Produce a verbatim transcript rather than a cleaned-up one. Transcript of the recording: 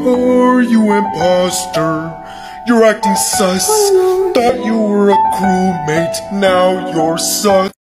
Are you imposter? You're acting sus. Thought you were a crewmate, now you're sus.